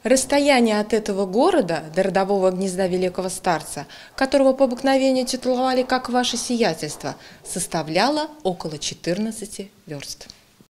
Расстояние от этого города до родового гнезда великого старца, которого по обыкновению титуловали как «Ваше сиятельство», составляло около 14 верст.